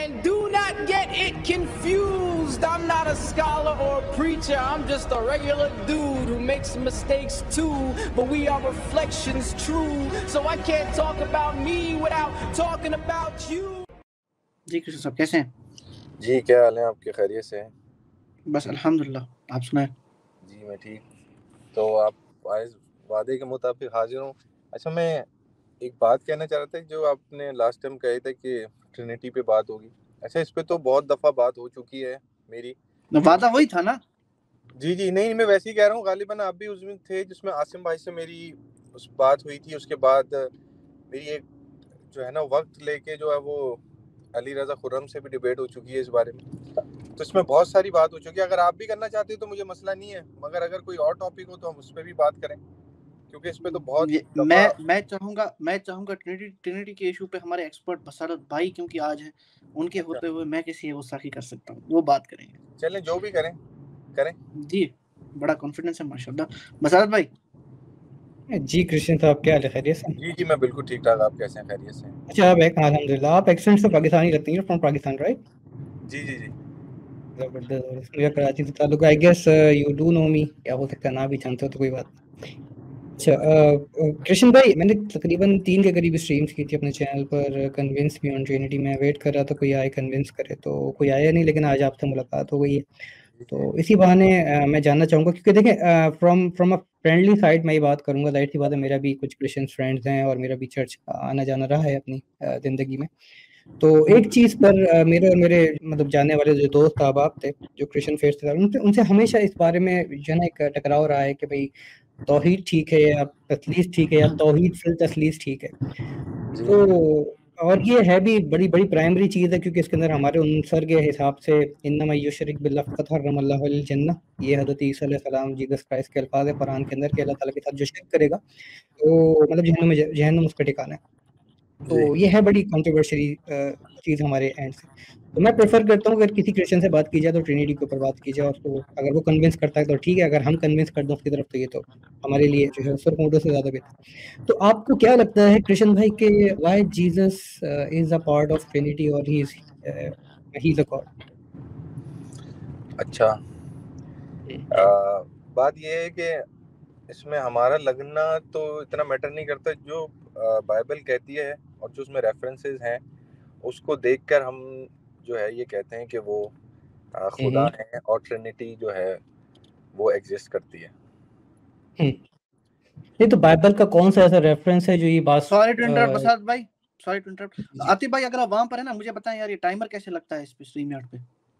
And do not get it confused. I'm not a scholar or a preacher. I'm just a regular dude who makes mistakes too. But we are reflections true. So I can't talk about me without talking about you. जी कृष्ण साहब कैसे हैं? जी क्या हाल है आपके? खैरियत से हैं? बस अल्हम्दुलिल्लाह, आप सुनाएं? जी मैं ठीक। तो आप आज वादे के मुताबिक हाजिर हूँ। अच्छा, मैं एक बात कहना चाह रहा था, जो आपने लास्ट टाइम कहे थे कि ट्रिनिटी पे बात होगी। अच्छा, इस पे तो बहुत दफ़ा बात हो चुकी है मेरी। वादा वही था ना? जी नहीं, मैं वैसे ही कह रहा हूँ। गालिबन आप भी उसमें थे जिसमें आसिम भाई से मेरी उस बात हुई थी। उसके बाद मेरी एक जो है ना वक्त लेके जो है वो अली रज़ा खुर्रम से भी डिबेट हो चुकी है इस बारे में। तो इसमें बहुत सारी बात हो चुकी है। अगर आप भी करना चाहते हो तो मुझे मसला नहीं है, मगर अगर कोई और टॉपिक हो तो हम उस पर भी बात करें, क्योंकि इस पे तो बहुत मैं चाहूंगा ट्रिनिटी के इशू पे हमारे एक्सपर्ट बसारत भाई क्योंकि आज हैं, उनके होते हुए मैं किसी गुस्ताखी कर सकता हूँ, वो बात करेंगे। चलें, जो भी करें जी, बड़ा कॉन्फिडेंस है माशाल्लाह। बसारत भाई जी कृष्ण साहब क्या हाल है? खैरियत से? जी मैं बिल्कुल ठीक ठाक। आप कैसे हैं? खैरियत से? अच्छा, आप अल्हम्दुलिल्लाह। आप एक्सेंट से पाकिस्तानी लगती हैं, फ्रॉम पाकिस्तान राइट? जी जबरदस्त। मेरा कराची से ताल्लुक है। I guess you do know me, क्या हो सकता है ना भी जानते हो तो कोई बात। अच्छा कृष्ण भाई, मैंने तकरीबन 3 के करीब स्ट्रीम्स की थी अपने चैनल पर, कन्विंस भी ऑन ट्रिनिटी। मैं वेट कर रहा था कोई आए कन्विंस करे, तो कोई आया नहीं, लेकिन आज आपसे मुलाकात हो गई है। तो इसी बहाने मैं जानना चाहूँगा, क्योंकि देखें फ्रॉम अ फ्रेंडली साइड मैं ये बात करूँगा। जाहिर सी बात है, मेरा भी कुछ क्रिश्चियन फ्रेंड्स हैं और मेरा भी चर्च आना जाना रहा है अपनी ज़िंदगी में। तो एक चीज़ पर मेरे और मेरे मतलब जानने वाले जो दोस्त अहबाब थे जो क्रिश्चियन फेथ थे, उनसे हमेशा इस बारे में जो है ना एक टकराव रहा है कि भाई तौहीद ठीक है या तसलीस ठीक है, या तौहीद फिल तसलीस ठीक है। तो और ये है भी बड़ी प्राइमरी चीज़ है, क्योंकि इसके अंदर हमारे उनसर के हिसाब से इन्नमा युशरिक बिल्लाह फ़क़द हर्रमल्लाहु अलैहिल जन्नह, ये हज़रत ईसा अलैहिस्सलाम जीसस क्राइस्ट के अल्फाज़ है कुरान के अंदर कि अल्लाह ताला के साथ जो शिर्क करेगा तो मतलब जहन्नम उसका ठिकाना है। तो ये है बड़ी कंट्रोवर्शियल चीज़ हमारे एंड से। तो मैं प्रेफर करता हूँ अगर किसी क्रिश्चियन से बात की जाए तो ट्रिनिटी के ऊपर बात की जाए, और तो अगर वो कन्विंस करता है तो ठीक है, अगर हम कन्विंस कर दें उसकी तरफ तो ये तो हमारे लिए जो है सुरखोटों से ज़्यादा बेहतर। तो आपको क्या लगता है कृष्ण भाई के why Jesus is a part of Trinity और ही इज अ गॉड? अच्छा, बात ये है कि इसमें हमारा लगना तो इतना मैटर नहीं करता। जो बाइबल कहती है और जो उसमें रेफरेंसेस हैं उसको देखकर हम जो है ये कहते हैं कि वो खुदा है और ट्रिनिटी जो है वो एग्जिस्ट करती है। नहीं तो बाइबल का कौन सा ऐसा रेफरेंस है जो ये बात? सॉरी टू इंटरप्ट बसारत भाई, सॉरी टू इंटरप्ट। आतिफ भाई अगर आप वहां पर है ना, मुझे बताएं यार ये टाइमर कैसे लगता है इस पे स्ट्रीम यार्ड पे?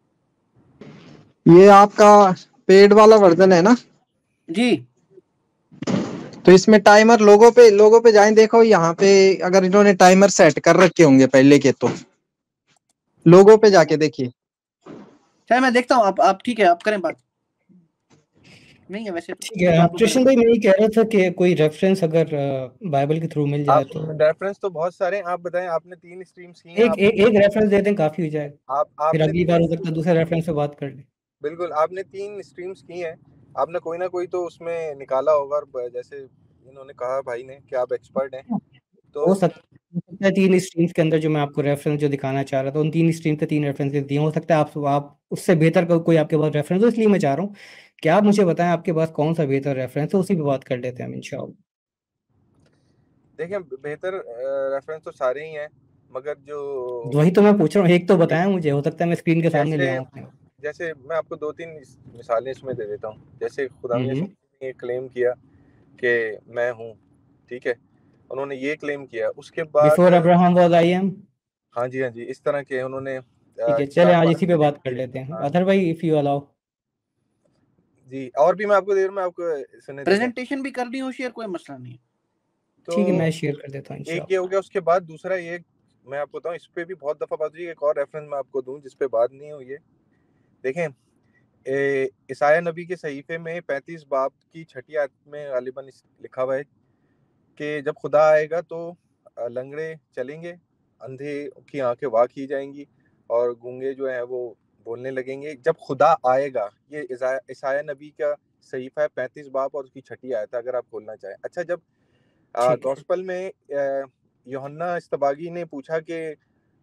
ये आपका पेड वाला वर्जन है ना? जी। तो इसमें टाइमर लोगों पे जाएं, देखो यहाँ पे अगर इन्होंने टाइमर सेट कर रखे होंगे पहले के, तो लोगों पे जाके देखिए। चलिए मैं देखता हूँ। आप ठीक है, आप करें बात। नहीं है वैसे तो ठीक है। कृष्ण भाई मैं ये कह रहा था कि कोई रेफरेंस अगर बाइबल के थ्रू मिल जाए तो। रेफरेंस तो बहुत सारे हैं। आप बताएं, आपने 3 स्ट्रीम्स की हैं। एक रेफरेंस दे दें काफी हो जाएगा। फिर अगली बार हो सकता है दूसरे रेफरेंस पे बात कर लें। बिल्कुल, आपने 3 स्ट्रीम्स की हैं, आपने कोई ना कोई तो उसमें निकाला होगा। और जैसे इन्होंने कहा भाई ने कि आप एक्सपर्ट हैं, तो हो सकता है 3 स्ट्रीम्स के अंदर जो मैं आपको रेफरेंस जो दिखाना चाह रहा था, उन 3 स्ट्रीम के 3 रेफरेंसेस दिए। हो सकता है आप उससे बेहतर कोई आपके पास रेफरेंस हो, इसलिए मैं चाह रहा हूँ कि आप मुझे बताएं आपके पास कौन सा बेहतर रेफरेंस है, उसी पे बात कर लेते हैं हम इंशाल्लाह। देखिए, बेहतर रेफरेंस तो सारे ही हैं, मगर जो वही तो मैं पूछ रहा हूँ, एक तो बताएं मुझे, हो सकता है मैं स्क्रीन के सामने ले आऊँ अपने। जैसे मैं आपको 2-3 मिसालें इसमें दे देता हूँ। जैसे खुदा ने ये क्लेम किया कि मैं हूँ, ठीक है, उन्होंने ये क्लेम किया। उसके बाद before Abraham was I am. हाँ जी इस तरह के उन्होंने। ठीक है, चले आज इसी पे बात कर लेते हैं। अदर भाई इफ यू अलाउ। जी, और भी मैं आपको देर में आपको सुनने प्रेजेंटेशन भी करनी हो शेयर, कोई मसला नहीं। तो ठीक है, मैं शेयर कर देता हूँ इंशाल्लाह। एक ये हो गया। उसके बाद दूसरा ये मैं आपको बताऊँ, इस पे भी बहुत दफा बात हुई। एक और रेफरेंस मैं आपको दूं जिस पे बात नहीं हुई है। देखें, ईसाया नबी के सहीफे में 35 बाब की 6 आयत में गालिबन लिखा हुआ है कि जब खुदा आएगा तो लंगड़े चलेंगे, अंधे की आंखें वाक की जाएंगी और गूंगे जो है वो बोलने लगेंगे जब खुदा आएगा। ये ईसाया नबी का सहीफा है 35 बाब और उसकी 6 आयत, अगर आप खोलना चाहें। अच्छा, जब गॉस्पल में यूहन्ना इस्तबागी ने पूछा कि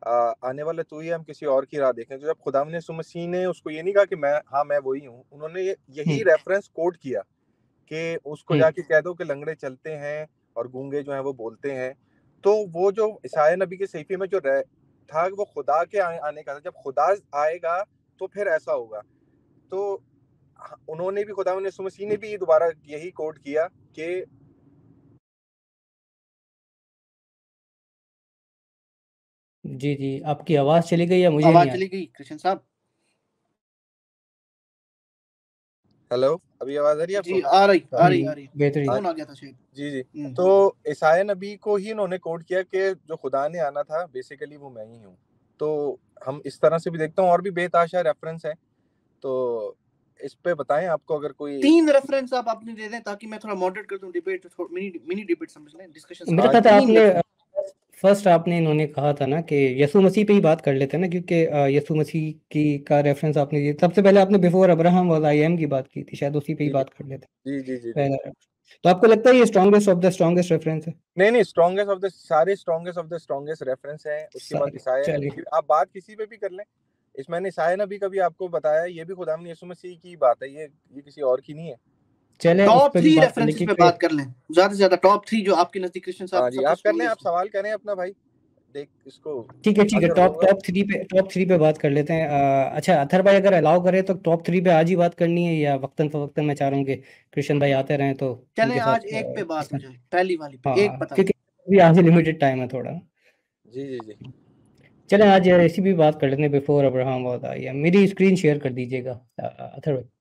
आने वाला तू ही है, हम किसी और की राह देखें। तो जब खुदावंद यीशु मसीह ने उसको ये नहीं कहा कि मैं वही हूँ, उन्होंने यही रेफरेंस कोट किया कि उसको जाके कह दो कि लंगड़े चलते हैं और गूंगे जो है वो बोलते हैं। तो वो जो ईसाया नबी के सहीफे में जो था वो खुदा के आने का था। जब खुदा आएगा तो फिर ऐसा होगा। तो उन्होंने भी, खुदावंद यीशु मसीह ने भी दोबारा यही कोट किया कि जी जी, आपकी आवाज चली गई या मुझे आवाज नहीं चली गई कृष्ण साहब? हेलो, अभी आवाज आ रही है आपको? जी आ रही बेहतरीन, फोन आ गया था शायद। जी जी। तो ईसाया नबी को ही उन्होंने कोट किया कि जो खुदा ने आना था बेसिकली वो मैं ही हूँ। तो हम इस तरह से भी देखते हैं, और भी बेताशा रेफरेंस है। तो इस पे बताएं आपको अगर कोई 3 रेफरेंस आप अपने दे दें ताकि मैं थोड़ा मॉडरेट कर दूं डिबेट, मिनी डिबेट समझ लें, डिस्कशन। मेरा ख्याल है आपने फर्स्ट आपने इन्होंने कहा था ना कि यीशु मसीह पे ही बात कर लेते हैं ना, क्योंकि यीशु मसीह की का रेफरेंस आपने दिया। सबसे पहले आपने before Abraham was I am की बात की थी, शायद उसी पे ही बात कर लेते हैं। जी जी। तो आपको लगता है ये strongest of the strongest reference है? नहीं, स्ट्रॉन्गेस्ट ऑफ द सारे strongest of the strongest reference है। उसके बाद ईसाया, आप बात किसी पे भी कर लें, इसमें मैंने ईसाया नबी का भी आपको बताया, ये भी खुदावंद यीशु मसीह की बात है, ये किसी और की नहीं है। चलें टॉप 3 रेफरेंसेस पे बात कर लें, ज्यादा से ज्यादा टॉप 3 जो आपके नजदीक कृष्ण साहब। हां जी, आप कर लें, आप सवाल करें अपना भाई, देख इसको। ठीक है, टॉप 3 पे बात कर लेते हैं। अच्छा अथर भाई अगर अलाउ करे तो टॉप 3 पे आज ही बात करनी है या वक्तन फवक्तन? मैं चाह रहा हूँ कि कृष्ण भाई आते रहें तो चलें आज एक पे बात हो जाए, पहली वाली पे एक पता, क्योंकि अभी आज लिमिटेड टाइम है थोड़ा। जी। चलें आज ऐसी भी बात कर लेते हैं before Abraham was I am. मेरी स्क्रीन शेयर कर दीजिएगा अथर भाई।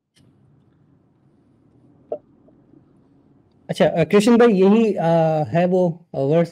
अच्छा कृष्ण भाई यही है वो वर्स?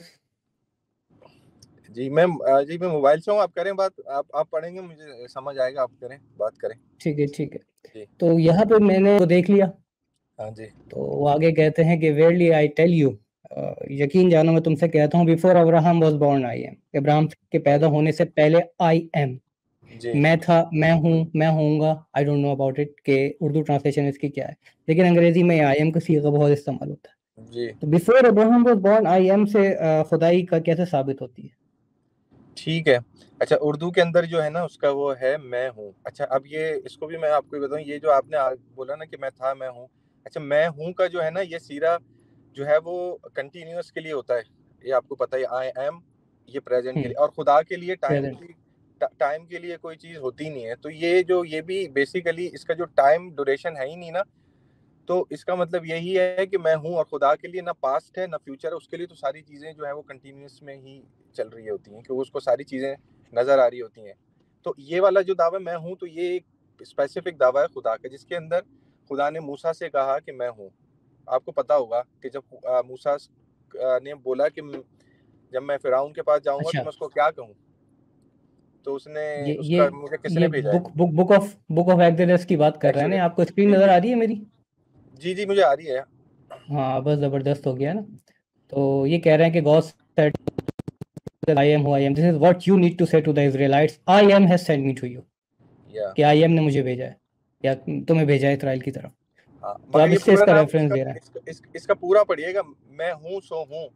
जी मैं मोबाइल से हूँ, आप करें बात, आप पढ़ेंगे, मुझे समझ आएगा, आप करें, बात करें। ठीक है। तो यहाँ पे मैंने तो देख लिया। हाँ जी। तो वो आगे कहते हैं कि वेयरली आई टेल यू, यकीन जानो मैं तुमसे कहता हूँ, before Abraham was born I am, Ibrahim के पैदा होने से पहले आई एम, मैं था, मैं हूँ, मैं होऊंगा। I don't know about it के उर्दू ट्रांसलेशन इसकी क्या है, लेकिन अंग्रेजी में आई एम का सीगा बहुत इस्तेमाल होता है जी। तो before Abraham was born I am से खुदाई का कैसे साबित होती है? ठीक है। अच्छा, उर्दू के अंदर जो है ना उसका वो है मैं हूँ। अच्छा, अब ये इसको भी मैं आपको बताऊँ, ये जो आपने बोला ना कि मैं था, मैं हूँ। अच्छा, मैं हूँ का जो है ना ये सीरा जो है वो कंटिन्यूअस के लिए होता है, ये आपको पता है। आई एम ये प्रेजेंट के लिए, और खुदा के लिए टाइम के लिए कोई चीज होती नहीं है। तो ये भी बेसिकली इसका जो टाइम ड्यूरेशन है ही नहीं ना, तो इसका मतलब यही है कि मैं हूँ, और खुदा के लिए ना पास्ट है ना फ्यूचर है, उसके लिए तो सारी चीज़ें जो है वो कंटिन्यूस में ही चल रही होती हैं, क्योंकि उसको सारी चीज़ें नज़र आ रही होती हैं। तो ये वाला जो दावा मैं हूँ, तो ये एक स्पेसिफिक दावा है खुदा का, जिसके अंदर खुदा ने मूसा से कहा कि मैं हूँ। आपको पता होगा कि जब मूसा ने बोला कि जब मैं फिरौन के पास जाऊंगा तो मैं उसको क्या कहूँ, तो उसने उसका मुझे किसने भेजा है? बुक ऑफ एक्सोडस की बात कर रहे हैं ना? आपको स्क्रीन नजर आ रही है मेरी? जी मुझे आ रही है। हाँ बस जबरदस्त हो गया ना। तो ये कह रहे हैं कि God said I am who I am, this is what you need to say to the Israelites, I am has sent me to you, कि I am ने मुझे भेजा है या तुम्हें भेजा है इस्राएल की तरफ। तो अब इससे इसका रेफरेंस दे रहा है। इसका पूरा पढ़िएगा, मैं हूँ सो हूँ।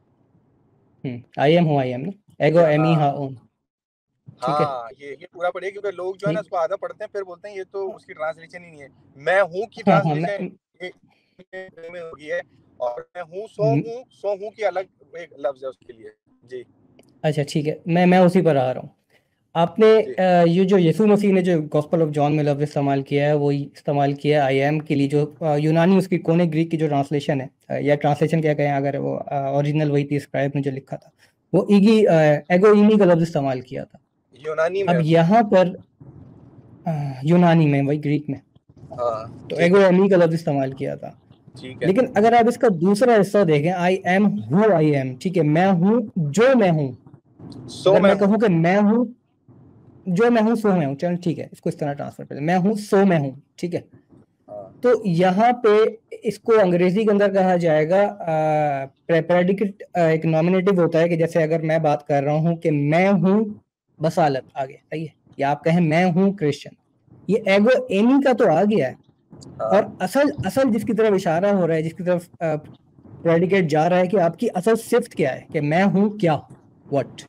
I am who I am ना, एगो एमी हा ओन। ठीक है, हाँ ये पूरा पढ़िए, क्योंकि लोग जो है ना उसको आधा पढ़ते हैं फिर बोलते हैं ये तो उसकी ट्रांसलेशन ही नहीं है। मैं हूँ की ट्रांसलेशन में होगी है, और मैं हूँ सो हूँ की अलग एक लफ्ज है उसके लिए। जी अच्छा ठीक है, मैं उसी पर आ रहा हूँ। आपने ये जो यीशु मसीह ने जो गॉस्पेल ऑफ जॉन में लफ्ज इस्तेमाल किया है वो इस्तेमाल किया आई एम के लिए, जो यूनानी उसकी कोने ग्रीक की जो ट्रांसलेशन है, या ट्रांसलेशन क्या कहें, अगर वो ओरिजिनल वही थी, स्क्राइब में जो लिखा था वो एगो इमी का लफ्ज इस्तेमाल किया था यूनानी में। अब यहाँ पर यूनानी में, वही ग्रीक में, तो एगो एमी का लफ्ज इस्तेमाल किया था। लेकिन अगर आप इसका दूसरा हिस्सा देखें, आई एम हूँ आई एम, ठीक है, मैं हूँ जो मैं हूँ। अगर मैं कहूँ कि मैं हूँ जो मैं हूँ सो मैं हूँ, चलो ठीक है, इसको इस तरह ट्रांसफर कर, मैं हूँ सो मैं हूँ, ठीक है। तो यहाँ पे इसको अंग्रेजी के अंदर कहा जाएगा प्रेडिकेट, एक नॉमिनेटिव होता है कि जैसे अगर मैं बात कर रहा हूँ कि मैं हूँ बसालत, आगे सही है, या आप कहें मैं हूँ क्रिश्चियन, ये एगो एमी का तो आ गया है, और असल जिसकी तरफ इशारा हो रहा है, जिसकी तरफ प्रेडिकेट जा रहा है कि आपकी असल सिफ्त क्या है, कि मैं हूँ क्या, व्हाट।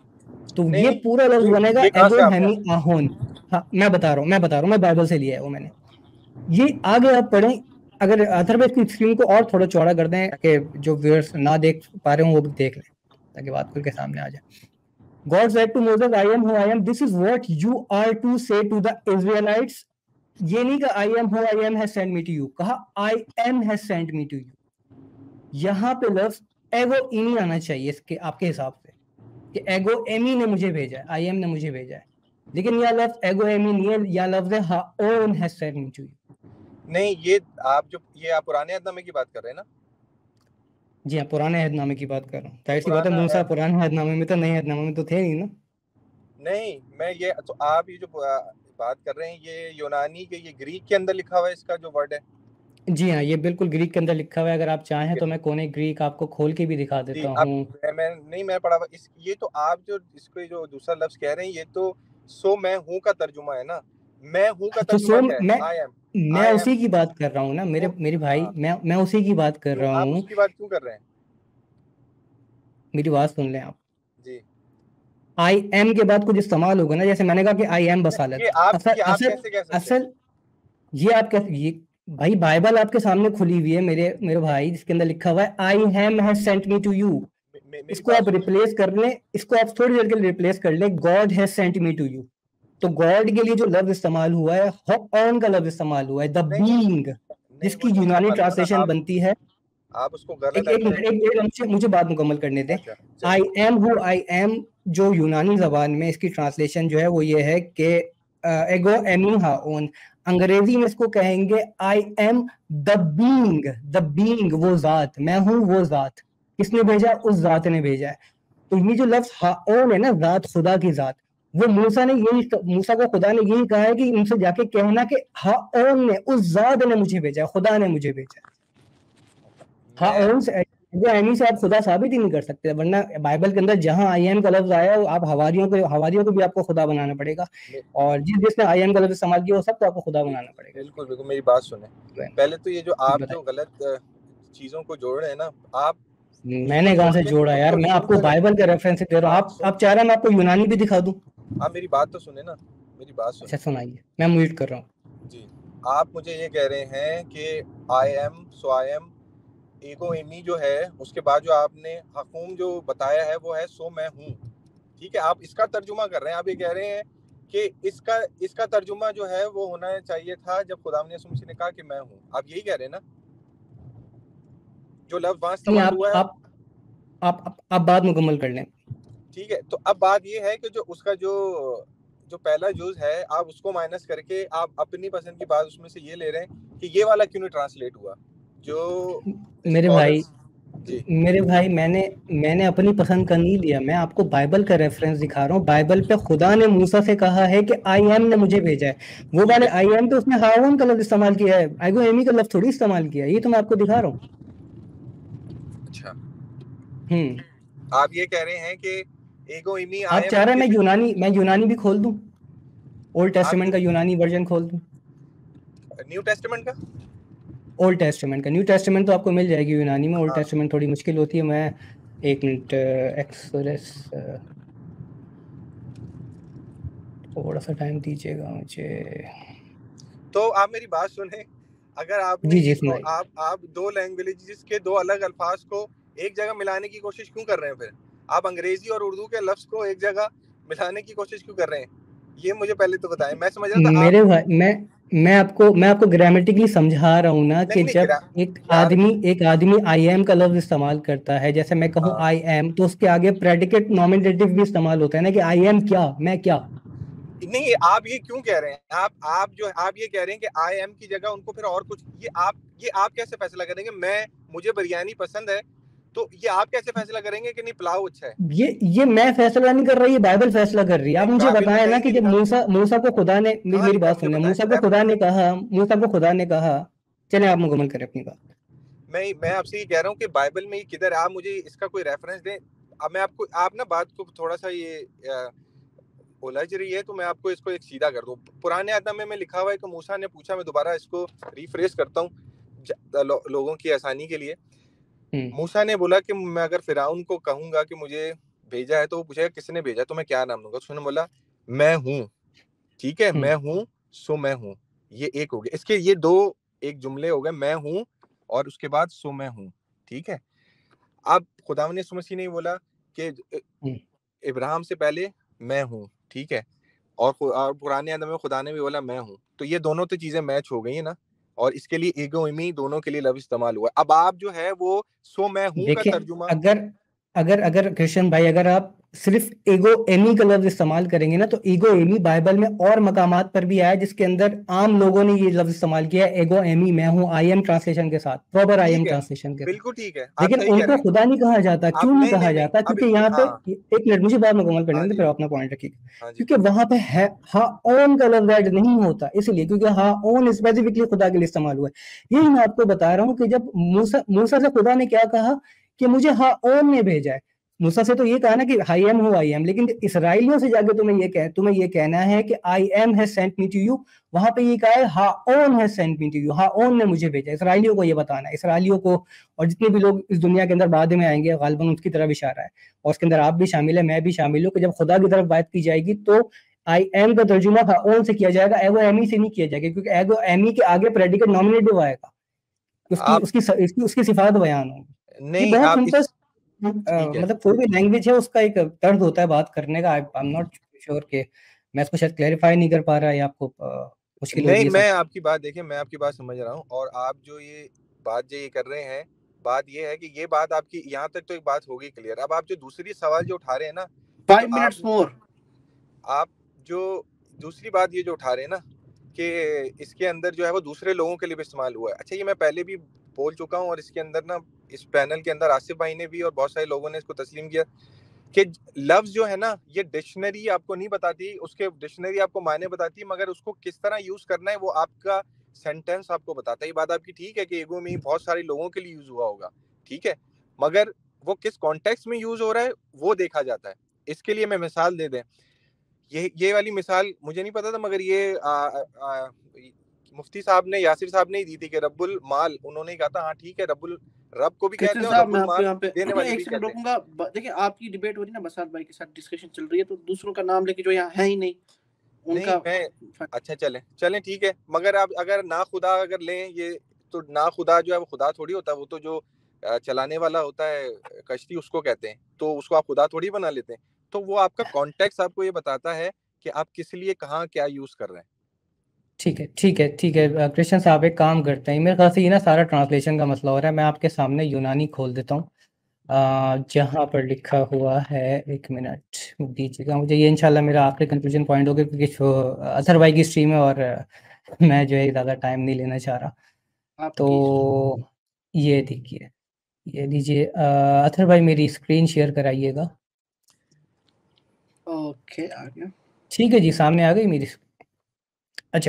तो नहीं ये नहीं, पूरा लफ्ज बनेगा ये कहाँ से एगो आपने हेमी आहोन। हाँ मैं बता रहा हूँ, मैं बाइबल से लिया है वो मैंने। ये आगे आप पढ़ें, अगर अथर्ववेद की स्क्रीन को और थोड़ा चौड़ा कर दें कि जो व्यूअर्स ना देख पा रहे हो वो भी देख लें, ताकि बात खुल के सामने आ जाए। God said to Moses, I am who I am. This is what you are to say to the Israelites. ये नहीं कहा I am who I am has sent me to you, कहा I am has sent me to you। यहाँ पे लफ्ज एगो Emmy आना चाहिए इसके आपके हिसाब से, कि एगो एमी ने मुझे भेजा है, आई एम ने मुझे भेजा है, लेकिन यह लफ्ज एगो एमी नहीं है, यह लफ्ज है हाओन has sent me to you. नहीं, ये आप पुराने अहदनामे की बात कर रहे हैं ना? जी हाँ, पुराने अहदनामे की बात कर रहा हूँ। जाहिर सी बात है पुराना मूसा पुराने अहदनामे में, तो नए अहदनामे में तो थे नहीं ना। नहीं, मैं ये तो आप ये जो बात कर रहे हैं ये यूनानी के, ये ग्रीक के अंदर लिखा हुआ है इसका जो वर्ड है। जी हाँ, ये बिल्कुल ग्रीक के अंदर लिखा हुआ है। अगर आप चाहें तो मैं कोने ग्रीक आपको खोल के भी दिखा देता हूँ। मैं पढ़ा हुआ ये तो आप जो इसको जो दूसरा लफ्ज कह रहे हैं ये तो सो मैं हूँ का तर्जुमा है ना। मैं हूँ का तो तर्जुमा क्या है? I am. मैं उसी की बात कर रहा हूँ ना मेरे भाई, मैं उसी की बात कर रहा हूँ। आप उसकी बात क्यों कर रहे हैं? मेरी बात सुन लें आप जी। आई एम के बाद कुछ इस्तेमाल होगा ना, जैसे मैंने कहा कि आई एम बसालत। असल ये आप कैसे, ये भाई बाइबल आपके सामने खुली हुई है मेरे भाई, जिसके अंदर लिखा हुआ है I am has sent me to you. इसको आप रिप्लेस कर लें, इसको आप थोड़ी देर के लिए रिप्लेस कर लें, God has sent me to you. तो गॉड के लिए जो लफ्ज इस्तेमाल हुआ है, ऑन का लफ्ज इस्तेमाल हुआ है, द बीइंग, जिसकी यूनानी ट्रांसलेशन बनती है। आप उसको गलत मुझे बात मुकम्मल करने दें। I am who I am जो यूनानी जबान में इसकी ट्रांसलेशन जो है वो ये है कि एगो एमी हाओन। अंग्रेजी में इसको कहेंगे आई एम द बीइंग, वो जात, मैं हूँ वो जात। किसने भेजा? उस जात ने भेजा है। तो ये जो लफ्ज हाओन है ना, जात, खुदा की जात, वो मूसा को खुदा ने यही कहा है कि उनसे जाके कहना कि हाओन ने, उस जात ने मुझे भेजा है, खुदा ने मुझे भेजा है। हाओन से से आप खुदा साबित ही नहीं कर सकते, वरना बाइबल के अंदर जहां आई एम का लफ्ज आया आप हवारियों को भी आपको खुदा बनाना पड़ेगा, और जिसने आई एम का लफ्ज इस्तेमाल किया वो सबको आपको खुदा बनाना पड़ेगा। बिल्कुल बिल्कुल, मेरी बात सुने। पहले तो ये जो आप जो गलत चीजों को जोड़ रहे हैं ना, आप मैंने कहां से जोड़ा यार? मैं आपको बाइबल के रेफरेंस दे रहा हूँ। आप चाह रहे हैं मैं आपको यूनानी भी दिखा दूं? आप मेरी बात तो सुने ना, मेरी बात सुने। अच्छा सुनाइए, मैं म्यूट कर रहा हूँ जी। आप मुझे ये कह रहे हैं कि I am, so I am, एगो एमी जो है, उसके बाद जो आपने हकूम जो बताया है वो है सो मैं हूँ। ठीक है, आप इसका तर्जुमा कर रहे हैं। आप ये कह रहे हैं कि इसका तर्जुमा जो है वो होना चाहिए था जब खुदावंद यीशु मसीह ने कहा कि मैं हूँ। आप यही कह रहे हैं ना? जो लफ्ज वहां इस्तेमाल हुआ है। आप बात मुकम्मल कर लें। ठीक है, तो अब बात ये है कि जो उसका जो पहला जुज है आप उसको माइनस करके आप अपनी पसंद की बात उसमें से ये ले रहे हैं कि ये वाला क्यों नहीं ट्रांसलेट हुआ। जो मेरे भाई मैंने अपनी पसंद का नहीं लिया, मैं आपको बाइबल का रेफरेंस दिखा रहा हूँ। बाइबल पे खुदा ने मूसा से कहा है कि आई एम ने मुझे भेजा है। वो वाले आई एम तो उसने हाओन का लफ्ज इस्तेमाल किया है, आइगो एमी का लफ्ज थोड़ी इस्तेमाल किया है। ये तो मैं आपको दिखा रहा हूँ। अच्छा, आप ये कह रहे हैं कि एगो एमी आप चाह रहे हैं मैं यूनानी भी खोल दूं? ओल्ड टेस्टामेंट का यूनानी वर्जन खोल दूं? न्यू टेस्टामेंट का? ओल्ड टेस्टामेंट का। न्यू टेस्टामेंट तो आपको मिल जाएगी यूनानी में, ओल्ड टेस्टामेंट थोड़ी मुश्किल होती है। मैं एक मिनट एक्सोडस थोड़ा सा टाइम दीजिएगा मुझे। तो आप मेरी बात सुने, अगर आपने आप दो लैंग्वेजेस के दो अलग अल्फाज को एक जगह मिलाने की कोशिश क्यों कर रहे हैं? फिर आप अंग्रेजी और उर्दू के लफ्ज को एक जगह मिलाने की कोशिश क्यों कर रहे हैं? ये मुझे पहले तो बताएं। मैं समझ रहा था मेरे भाई मैं आपको ग्रामेटिकली समझा रहा हूँ ना कि जब एक आदमी आई एम का लफ्ज इस्तेमाल करता है, जैसे मैं कहूँ आई एम, तो उसके आगे प्रेडिकेट नॉमिनेटिव भी इस्तेमाल होता है ना, कि आई एम क्या, मैं क्या। नहीं, आप ये क्यों कह रहे हैं? आप ये कह रहे हैं कि आई एम की जगह उनको फिर और कुछ, ये आप कैसे फैसला करेंगे? मुझे बिरयानी पसंद है, तो ये आप कैसे फैसला करेंगे कि नहीं पुलाव अच्छा है? ये मैं फैसला नहीं कर रही, ये बाइबल फैसला कर रही है। आप मुझे बताएं ना कि जब मूसा को खुदा ने, मेरी बात सुनिए, मूसा को खुदा ने कहा, चले आप मुकम्मल करें अपनी बात। मैं आपसे ये कह रहा हूँ कि बाइबल में किधर, आप मुझे इसका कोई रेफरेंस दें। अब मैं आपको, आप ना बात को थोड़ा सा ये उलझ रही है, तो मैं आपको इसको एक सीधा कर दूं। पुराने अहदनामे में लिखा हुआ है कि मूसा ने पूछा, मैं दोबारा इसको रिफ्रेश करता हूँ लोगों की आसानी के लिए। मूसा ने बोला कि मैं अगर फिरौन को कहूंगा कि मुझे भेजा है तो वो पूछेगा किसने भेजा, तो मैं क्या नाम दूंगा? उसने बोला मैं हूँ, ठीक है, मैं हूँ सो मैं हूँ, ये एक हो गया। इसके ये दो एक जुमले हो गए, मैं हूँ और उसके बाद सो मैं हूँ, ठीक है। अब खुदावंद ने यीशु मसीह ने बोला कि इब्राहिम से पहले मैं हूँ, ठीक है, और पुराने आदम में खुदा ने भी बोला मैं हूँ, तो ये दोनों तो चीजें मैच हो गई है ना, और इसके लिए ईगो इमी दोनों के लिए लफ्ज इस्तेमाल हुआ। अब आप जो है वो सो मैं हूँ का तर्जुमा, अगर कृष्ण भाई अगर आप सिर्फ ईगो एमी का लफ्ज इस्तेमाल करेंगे ना, तो ईगो एमी बाइबल में और मकामात पर भी आया जिसके अंदर आम लोगों ने ये लफ्ज इस्तेमाल किया है, ईगो एमी मैं हूँ, आई एम ट्रांसलेशन के साथ, प्रॉपर आई एम ट्रांसलेशन के साथ, बिल्कुल ठीक है, लेकिन उनको खुदा नहीं कहा जाता। क्यों नहीं कहा जाता? क्योंकि यहाँ पे एक मिनट मुझे बात मुकम्मल करने दे, फिर अपना पॉइंट रखिएगा। क्योंकि वहां पे है हा ओन का लफ्ज ऐड नहीं होता, इसलिए क्योंकि हा ओन स्पेसिफिकली खुदा के लिए इस्तेमाल हुआ है। यही मैं आपको बता रहा हूँ कि जब मूसा से खुदा ने क्या कहा कि मुझे हा ओन ने भेजा है, मूसा से तो ये कहा ना कि आई एम हूँ आई एम, लेकिन इसराइलियों से जाके तुम्हें ये कहना है कि I am has sent me to you, वहां पे ये कहा है हा ओन has sent me to you, हा ओन ने मुझे भेजा। इसराइलियों को ये बताना है, इसराइलियों को और जितने भी लोग इस दुनिया के अंदर बाद में आएंगे गालिबन उसकी तरफ इशारा है, और उसके अंदर आप भी शामिल है, मैं भी शामिल हूँ, कि जब खुदा की तरफ बात की जाएगी तो आई एम का तर्जुमा हा ओन से किया जाएगा, एगो एमी से नहीं किया जाएगा, क्योंकि एगो एमी के आगे प्रेडिकेट नॉमिनेटिव आएगा, उसकी सिफात बयान होगी। नहीं, बहुत सिंपल, मतलब कोई भी लैंग्वेज है उसका एक तर्ज होता है बात करने का। आई एम नॉट श्योर कि मैं इसको शायद क्लैरिफाई नहीं कर पा रहा है, आपको मुश्किल नहीं, मैं आपकी बात देखिए, मैं आपकी बात समझ रहा हूँ, और आप जो ये बात जो ये कर रहे हैं, बात ये है कि ये बात आपकी यहाँ तक तो एक बात होगी क्लियर। अब आप जो दूसरी सवाल जो उठा रहे हैं ना, 5 मिनट्स मोर, आप जो दूसरी बात ये जो उठा रहे हैं ना कि इसके अंदर जो है वो दूसरे लोगों के लिए भी इस्तेमाल हुआ है। अच्छा, ये मैं पहले भी बोल चुका हूँ, और इसके अंदर ना इस पैनल के अंदर आसिफ भाई ने भी और बहुत सारे लोगों ने इसको तस्लीम किया कि लफ्ज जो है ना, ये डिक्शनरी आपको नहीं बताती, उसके डिक्शनरी आपको मायने बताती है, मगर उसको किस तरह यूज करना है वो आपका सेंटेंस आपको बताता है। ये बात आपकी ठीक है कि ईगो में बहुत सारे लोगों के लिए यूज हुआ होगा, ठीक है, मगर वो किस कॉन्टेक्स्ट में यूज हो रहा है वो देखा जाता है। इसके लिए मैं मिसाल दे दें, ये वाली मिसाल मुझे नहीं पता था, मगर ये मुफ्ती साहब ने, यासिर साहब ने ही दी थी कि रब्बुल माल, उन्होंने कहा था हाँ ठीक है, रब को भी कहते हैं और रब्बुल माल देने वाले भी कहते हैं। देखिए आपकी डिबेट हो रही है ना, बसात भाई के साथ डिस्कशन चल रही है, तो दूसरों का नाम लेके जो यहाँ है ही नहीं उनका नहीं, अच्छा चलें ठीक है, मगर आप अगर ना खुदा अगर लें, ये तो ना खुदा जो है वो खुदा थोड़ी होता है, वो तो जो चलाने वाला होता है कश्ती उसको कहते हैं, तो उसको आप खुदा थोड़ी बना लेते हैं। तो वो आपका कॉन्टेक्स्ट आपको ये बताता है कि आप किस लिए कहाँ क्या यूज कर रहे हैं। ठीक है कृष्ण साहब, एक काम करते हैं, मेरे ख्याल से ये ना सारा ट्रांसलेशन का मसला हो रहा है, मैं आपके सामने यूनानी खोल देता हूँ जहाँ पर लिखा हुआ है, एक मिनट दीजिएगा मुझे, ये इंशाल्लाह मेरा आखिरी कंक्लूजन पॉइंट होगा, क्योंकि अथर भाई की स्ट्रीम है और मैं जो है ज़्यादा टाइम नहीं लेना चाह रहा। तो ये देखिए, ये लीजिए अथर भाई मेरी स्क्रीन शेयर कराइएगा। ओके, आ गया, ठीक है जी, सामने आ गई मेरी। अच्छा,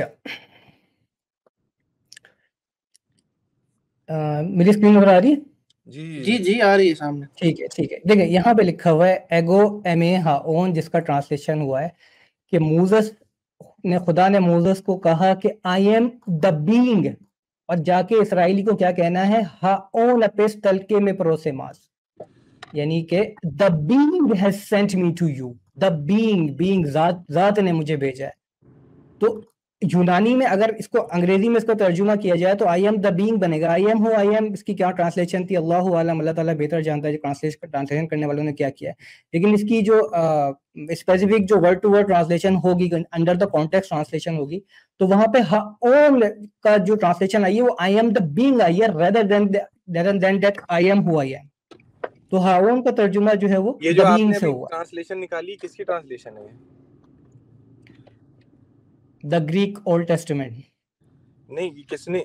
मेरी स्क्रीन नजर आ रही है? जी आ रही है सामने। ठीक है, देखिए यहाँ पे लिखा हुआ है एगो एमे हाओन, जिसका ट्रांसलेशन हुआ है कि मूसेस ने, खुदा ने मूसेस को कहा कि आई एम द बीइंग, और जाके इसराइली को क्या कहना है, हाओन अपिस तलके में परोसे मास, यानी कि the being has sent me to you, the being जात ने मुझे भेजा है। तो यूनानी में अगर इसको अंग्रेजी में इसको तर्जुमा किया जाए तो आई एम द बीइंग बनेगा, आई एम हूँ, आई एम इसकी क्या ट्रांसलेशन थी अल्लाह आलम, अल्लाह ताला बेहतर जानता है ट्रांसलेशन करने वालों ने क्या किया है, लेकिन इसकी जो स्पेसिफिक जो वर्ड टू वर्ड ट्रांसलेशन होगी, अंडर द कॉन्टेक्स्ट ट्रांसलेशन होगी, तो वहां पे ओन का जो ट्रांसलेशन आई है वो आई एम द बीइंग आई है, rather than that I am who I am. तो हाओन का तर्जुमा जो है वो ये जो आपने अभी ट्रांसलेशन निकाली, किसकी ट्रांसलेशन है? The Greek old testament. नहीं, किसने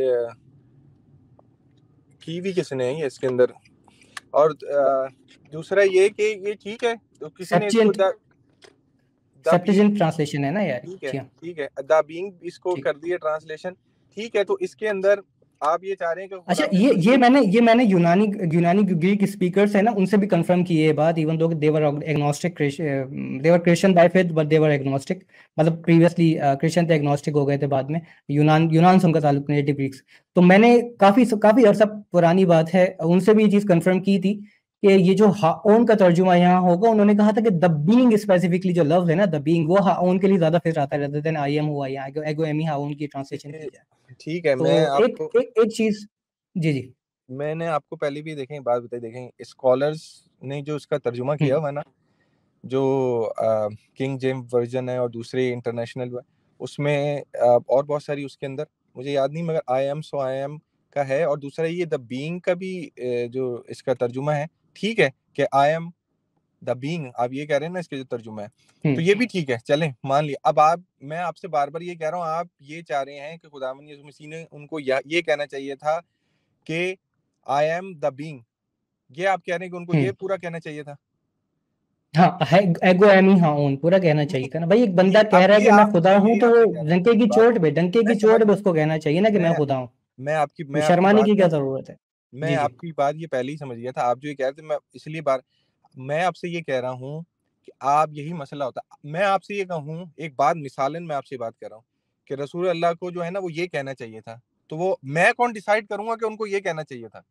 की भी किसने है ये इसके अंदर? और दूसरा ये कि ये ठीक है, तो किसी ने इसको सेप्टुजिंट ट्रांसलेशन है ना यार, ठीक है द बीइंग इसको कर दिया ट्रांसलेशन, ठीक है। तो इसके अंदर आप ये चाह रहे हैं कि अच्छा, ये मैंने यूनानी ग्रीक स्पीकर्स है ना, उनसे भी कंफर्म की है बात, even though they were agnostic, they were Christian by faith but they were agnostic, मतलब प्रीवियसली क्रिश्चियन थे, एग्नोस्टिक हो गए थे बाद में, यूनान से उनका ताल्लुक नेटिव ग्रीक्स। तो मैंने काफी अर्सा पुरानी बात है, उनसे भी ये चीज कंफर्म की थी कि ये जो हाओन का तर्जुमा यहाँ होगा, उन्होंने कहा था कि द बीइंग स्पेसिफिकली जो लफ्ज है ना द बीइंग, वो हाओन के लिए ज्यादा फिट आता है rather than आई एम हुआ या एगो एमी हाओन की ट्रांसलेशन की जाए। ठीक है, तो मैं एक आपको एक एक चीज, जी जी मैंने आपको पहले भी देखें बात बताई, देखें स्कॉलर्स ने जो इसका तर्जुमा किया हुआ है ना, जो किंग जेम्स वर्जन है और दूसरे इंटरनेशनल उसमें और बहुत सारी उसके अंदर मुझे याद नहीं, मगर आई एम सो आई एम का है, और दूसरा ये द बीइंग का भी जो इसका तर्जुमा है ठीक है कि आई एम द बीइंग, आप ये कह रहे हैं ना इसके जो तर्जुमा है, तो ये भी ठीक है, चलें मान लिया। अब मैं आपसे बार बार ये कह रहा हूँ, आप ये चाह रहे हैं कि खुदावंद यीशु मसीह ने उनको ये कहना चाहिए था कि आई एम द बीइंग, ये आप कह रहे हैं कि उनको ये पूरा कहना चाहिए था? हाँ है, एगो एमी हाउन पूरा कहना चाहिए था ना भाई। एक बंदा कह रहा है कि मैं खुदा हूँ, तो वो डंके की चोट पे उसको कहना चाहिए ना कि मैं खुदा हूँ। मैं शर्माने की क्या जरूरत है? मैं आपकी बात ये पहले ही समझ गया था, आप जो ये कह रहे थे, मैं इसलिए मैं आपसे ये कह रहा हूँ कि आप यही मसला होता। मैं आपसे ये कहूँ एक बात, मिसालन मैं आपसे बात कर रहा हूँ कि रसूल अल्लाह को जो है ना वो ये कहना चाहिए था, तो वो मैं कौन डिसाइड करूंगा कि उनको ये कहना चाहिए था?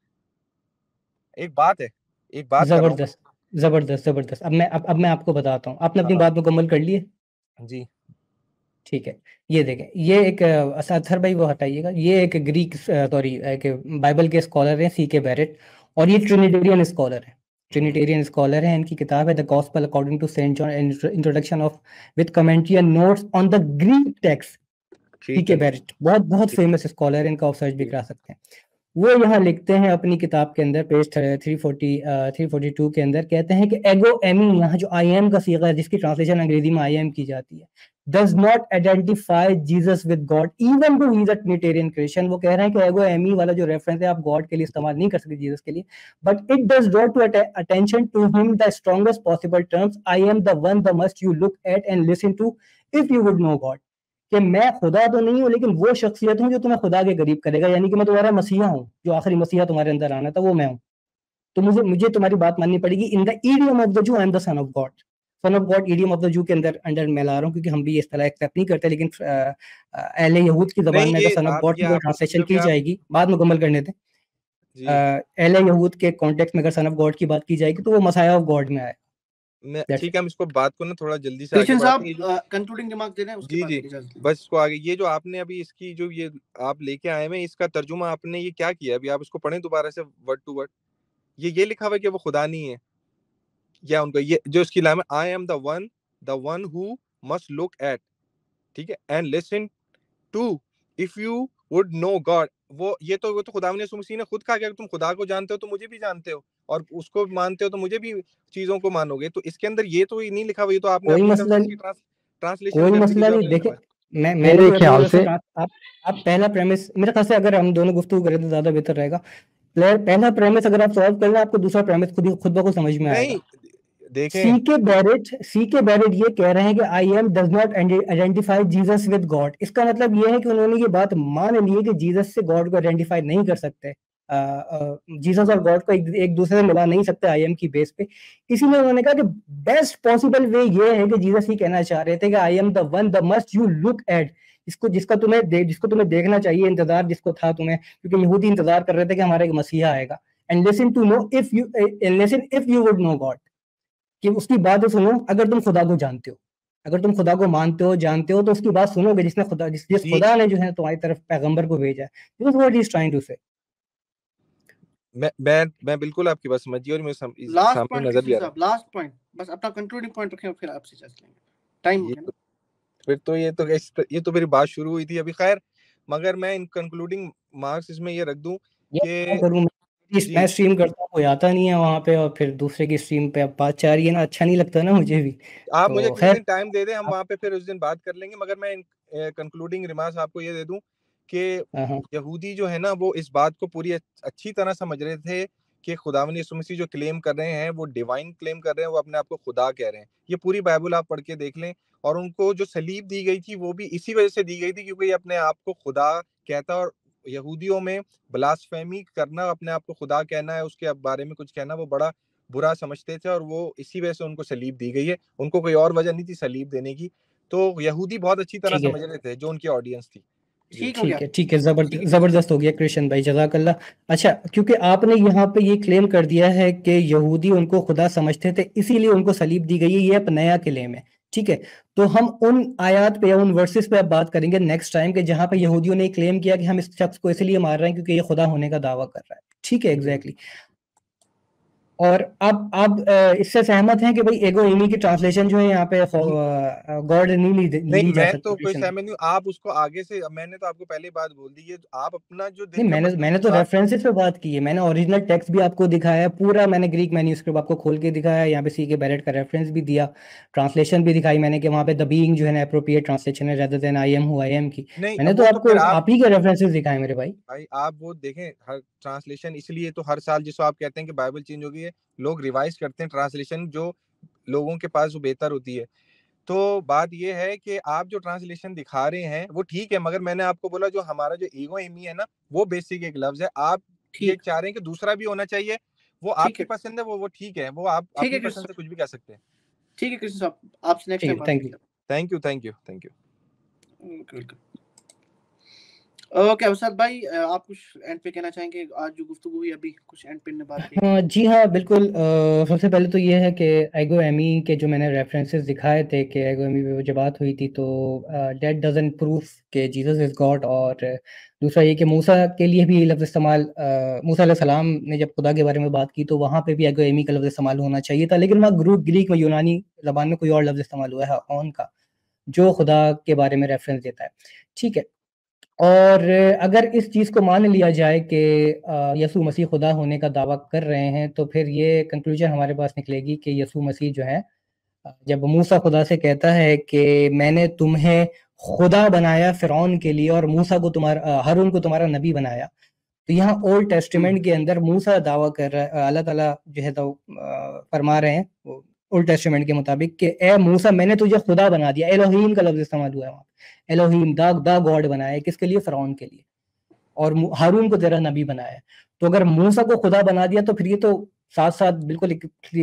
एक बात है, एक बात जबरदस्त जबरदस्त जबरदस्त। अब मैं आपको बताता हूँ, आपने अपनी बात मुकम्मल कर ली है? जी ठीक है, ये देखें, ये एक असर भाई वो हटाइएगा, ये एक ग्रीक सॉरी एक बाइबल के स्कॉलर हैं सी के बैरेट, और ये ट्रिनिटेरियन स्कॉलर है, ट्रिनिटेरियन स्कॉलर है। इनकी किताब है the gospel according to Saint John, introduction of with commentary and notes on the Greek text. C K Barrett बहुत फेमस स्कॉलर है, इनका आप सर्च भी करा सकते हैं। वो यहाँ लिखते हैं अपनी किताब के अंदर पेज 342 के अंदर, कहते हैं कि एगो एमी, यहाँ जो आई एम का सीगा है जिसकी ट्रांसलेशन अंग्रेजी में आई एम की जाती है, does not identify Jesus with God even though he is a Trinitarian Christian। वो कह रहे हैं कि एगो एमी वाला जो रेफरेंस है आप गॉड के लिए इस्तेमाल नहीं कर सकते जीसस के लिए, but it does draw to attention to him the strongest possible terms, I am the one the must you look at and listen to if you would know God। कि मैं खुदा तो नहीं हूँ लेकिन वो शख्सियत हूँ जो तुम्हें खुदा के करीब करेगा, यानी कि मैं तुम्हारा मसीहा हूँ, जो आखिरी मसीहा तुम्हारे अंदर आना था वो मैं हूँ। तो मुझे तुम्हारी बात माननी पड़ेगी। In the idiom of the Jew I am the son of God. Son of God idiom of the Jew के अंदर मैं ला रहा हूँ, क्योंकि हम भी इस तरह एक्सेप्ट नहीं करते, लेकिन अहले यहूद की जबान में अगर सन ऑफ गॉड की ट्रांसलेशन की जाएगी, बात मुकम्मल करने दें, अहले यहूद के कॉन्टेक्स्ट में अगर सन ऑफ गॉड की बात की जाएगी तो वो मसाया ऑफ गॉड में आए। ठीक है, हम इसको बात को ना थोड़ा जल्दी से आगे बढ़ाते हैं। कंक्लूडिंग रिमार्क दे रहे हैं उसके बाद जी बस इसको आगे, ये जो आपने अभी इसकी जो ये आप लेके आए हैं, इसका तर्जुमा आपने ये क्या किया अभी, आप इसको पढ़ें दोबारा से वर्ड टू वर्ड। ये लिखा हुआ है कि वो खुदा नहीं है, या उनको ये जो इसकी लाइन में I am the one who must look at, ठीक है, and listen to if you would know God. वो तो खुदावंद यीशु मसीह ने खुद कहा कि अगर तुम खुदा को जानते हो तो मुझे भी जानते हो, और उसको मानते हो तो मुझे भी चीजों को मानोगे। तो इसके अंदर ये तो नहीं लिखा हुआ, ये तो आपने कोई मसला नहीं। देखे मेरे ख्याल से आप पहला प्रेमिस, मेरे ख्याल से अगर हम दोनों गुफ्तगू करें तो ज्यादा बेहतर रहेगा। पहला प्रेमिस अगर आप सॉल्व कर लें, आपको दूसरा प्रेमिस खुद ब खुद समझ में आएगा। सी के बैरेट ये कह रहे हैं कि I am does not identify Jesus with God. इसका मतलब ये है कि उन्होंने ये बात मान ली है कि जीसस से गॉड को आइडेंटिफाई नहीं कर सकते, जीसस और गॉड को एक दूसरे से मिला नहीं सकते आई एम की बेस पे। इसीलिए उन्होंने कहा कि बेस्ट पॉसिबल वे ये है कि जीसस ही कहना चाह रहे थे कि I am the one the must you look at, जिसको तुम्हें देखना चाहिए, इंतजार जिसको था तुम्हें, क्योंकि यहूदी इंतजार कर रहे थे कि हमारा एक मसीहा आएगा। And listen to know if you would know God, कि उसकी बात सुनो अगर तुम खुदा को जानते हो, अगर तुम खुदा को मानते हो जानते हो तो उसकी बात सुनोगे जिस खुदा ने जो है तुम्हारी तरफ पैगंबर को भेजा है। This is what he is trying to say. मैं बिल्कुल आपकी बात समझ गई, और मेरे सामने नजर भी आ रहा है। लास्ट पॉइंट बस अपना कंक्लूडिंग पॉइंट रखें, फिर आपसे चल लेंगे, टाइम हो गया ना। फिर तो ये तो मेरी बात शुरू हुई थी अभी, खैर, मगर मैं इन कंक्लूडिंग मार्क्स इसमें ये रख दूं कि मैं स्ट्रीम करता हूँ, कोई आता नहीं है वहाँ पे, और फिर दूसरे की स्ट्रीम पे अब बात चाह रही है ना, अच्छा नहीं लगता ना मुझे भी। आप मुझे किसी दिन टाइम दे दें, हम वहाँ पे फिर उस दिन बात कर लेंगे। मगर मैं कंक्लूडिंग रिमार्क्स आपको ये दे दूं कि यहूदी जो है ना वो इस बात को पूरी अच्छी तरह समझ रहे थे कि खुदावंद यीशु मसीह जो क्लेम कर रहे हैं वो डिवाइन क्लेम कर रहे हैं, वो अपने आप को खुदा कह रहे हैं। ये पूरी बाइबल आप पढ़ के देख लें, और उनको जो सलीब दी गई थी वो भी इसी वजह से दी गई थी क्योंकि ये अपने आप को खुदा कहता, और यहूदियों में ब्लास्फेमी करना, अपने आप को खुदा कहना है, उसके बारे में कुछ कहना वो बड़ा बुरा समझते थे, और वो इसी वजह से उनको सलीब दी गई है। उनको कोई और वजह नहीं थी सलीब देने की। तो यहूदी बहुत अच्छी तरह समझ रहे थे, जो उनकी ऑडियंस थी। ठीक हो गया? ठीक है, जबरदस्त हो गया कृष्ण भाई, जज़ाकल्लाह। अच्छा, क्योंकि आपने यहाँ पे ये क्लेम कर दिया है कि यहूदी उनको खुदा समझते थे इसीलिए उनको सलीब दी गई है, ये अब नया क्लेम है, ठीक है। तो हम उन आयत पे या उन वर्सेस पे अब बात करेंगे नेक्स्ट टाइम कि जहाँ पे यहूदियों ने क्लेम किया कि हम इस शख्स को इसलिए मार रहे हैं क्योंकि ये खुदा होने का दावा कर रहा है, ठीक है, एग्जैक्टली। और अब इससे सहमत हैं कि भाई एगो एमी की ट्रांसलेशन जो है यहाँ पे गॉड नहीं नहीं, ली जा मैं सकती तो कोई कृष्ण भाई। सहमत नहीं हूँ। आप उसको आगे से, मैंने तो आपको पहले बात बोल दी है, आप अपना जो नहीं, दिल का मैंने तो रेफरेंसेस पे बात की है, मैंने ओरिजिनल टेक्स्ट भी आपको दिखाया है पूरा, मैंने ग्रीक मैन्यूस्क्रिप्ट आपको खोल के दिखाया है, यहाँ पे सी के बैरेट का रेफरेंस भी दिया, ट्रांसलेशन भी दिखाई मैंने कि वहाँ पे द बीइंग जो है ना एप्रोप्रिएट ट्रांसलेशन है rather than I am who I am की, नहीं, मैंने तो वो तो आपको फिर आप ही के रेफरेंसेस दिखाए मेरे भाई। भाई आप वो देखें, हर ट्रांसलेशन इसलिए तो हर साल जिसको आप कहते हैं कि बाइबल चेंज हो गई है, लोग रिवाइज करते हैं ट्रांसलेशन जो लोगों के पास वो बेहतर होती है। तो बात ये है कि आप जो ट्रांसलेशन दिखा रहे हैं वो ठीक है, मगर मैंने आपको बोला जो हमारा जो ईगो एमी है ना, वो बेसिक एक लफ्ज है। आप ये ठीक चाह रहे हैं कि दूसरा भी होना चाहिए, वो ठीक आपकी है, पसंद है, वो ठीक है, वो आप ठीक है अपनी कृष्ण पसंद से कुछ भी कह सकते हैं। ठीक है कृष्ण साहब, आपसे नेक्स्ट ठीक टाइम है, बात थैंक यू। करेंगे। Thank you, thank you, thank you. Welcome. Okay अवसाद भाई, आप कुछ एंड पे कहना चाहेंगे? आज जो गुफ्तगू हुई अभी कुछ एंड पे ने बात की। हाँ जी, हाँ बिल्कुल। सबसे पहले तो ये है कि एगो एमी के जो मैंने रेफरेंसेस दिखाए थे कि एगो एमी पे जो बात हुई थी, तो दैट डजंट प्रूफ कि जीसस इज गॉड। और दूसरा ये कि मूसा के लिए भी लफ्ज़ इस्तेमाल, मूसा अलैहिस्सलाम ने जब खुदा के बारे में बात की तो वहाँ पे भी एगो एमी का लफ्ज़ इस्तेमाल होना चाहिए था, लेकिन वहाँ ग्रीक में यूनानी ज़बान में कोई और लफ्ज़ इस्तेमाल हुआ है ऑन का, जो खुदा के बारे में रेफरेंस देता है, ठीक है। और अगर इस चीज़ को मान लिया जाए कि यसू मसीह खुदा होने का दावा कर रहे हैं, तो फिर ये कंक्लूजन हमारे पास निकलेगी कि यसू मसीह जो है, जब मूसा खुदा से कहता है कि मैंने तुम्हें खुदा बनाया फ़िरौन के लिए और मूसा को तुम्हारा हारून को तुम्हारा नबी बनाया, तो यहाँ ओल्ड टेस्टामेंट के अंदर मूसा दावा कर रहा है, अल्लाह ताला जो है तो फरमा रहे हैं ओल्ड टेस्टामेंट के मुताबिक कि ए मूसा मैंने तुझे खुदा बना दिया। एलोहीम का लफ्ज़ इस्तेमाल हुआ है वहाँ, एलोहीम द गॉड बनाया, किसके लिए? फ़िरौन के लिए, और हारून को तेरा नबी बनाया। तो अगर मूसा को खुदा बना दिया तो फिर ये तो साथ साथ बिल्कुल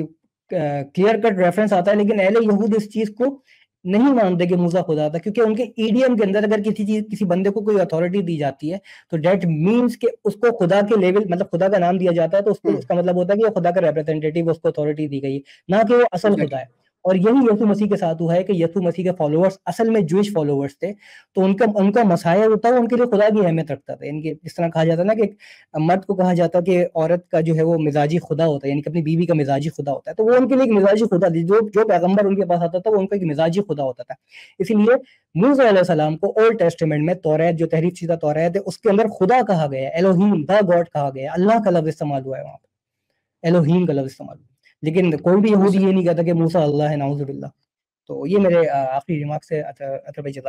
क्लियर कट रेफरेंस आता है, लेकिन अहले यहूद इस चीज को नहीं मानते कि मूसा खुदा था, क्योंकि उनके ईडीएम के अंदर अगर किसी बंदे को कोई अथॉरिटी दी जाती है तो डेट मींस कि उसको खुदा के लेवल, मतलब खुदा का नाम दिया जाता है, तो उसको उसका मतलब होता है कि वो खुदा का रिप्रेजेंटेटिव, उसको अथॉरिटी दी गई है, ना कि वो असल खुदा है। और यही यीशु मसीह के साथ हुआ है कि यीशु मसीह के फॉलोअर्स असल में जूइश फॉलोअर्स थे, तो उनका मसाया होता है उनके लिए खुदा की अहमियत रखता था। इनके जिस तरह कहा जाता है ना कि मर्द को कहा जाता है कि औरत का जो है वो मिजाजी खुदा होता है, यानी कि अपनी बीवी का मिजाजी खुदा होता है, तो वो उनके लिए एक मिजाजी खुदा थी। जो पैगंबर उनके पास आता था वो उनका एक मिजाजी खुदा होता था। इसीलिए मूसा अलैहिस्सलाम को ओल्ड टेस्टामेंट में तौरात, जो तहरीफ शुदा तौरात है, उसके अंदर खुदा कहा गया, एलोहीम द गॉड कहा गया, अल्लाह का लफ्ज इस्तेमाल हुआ है वहाँ पे, एलोहीम का लफ्ज इस्तेमाल हुआ। लेकिन कोई भी यहूदी ये नहीं कहता कि मूसा अल्लाह है, नाउज़ु बिल्लाह। तो ये मेरे आखिरी रिमार्क से अतर भाई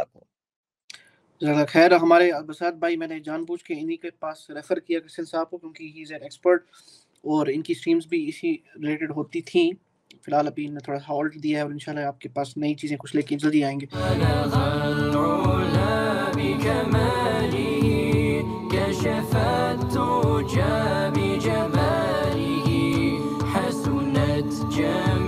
जज़ाक। खैर, हमारे बसात भाई मैंने जानबूझ के इन्हीं के पास रेफर किया कृष्ण साहब को, क्योंकि ही इज एन एक्सपर्ट और इनकी स्ट्रीम्स भी इसी रिलेटेड होती थी। फिलहाल अभी इन्हें थोड़ा हॉल्ट दिया है और इंशाल्लाह आपके पास नई चीजें कुछ लेके जल्दी आएंगे। كشفت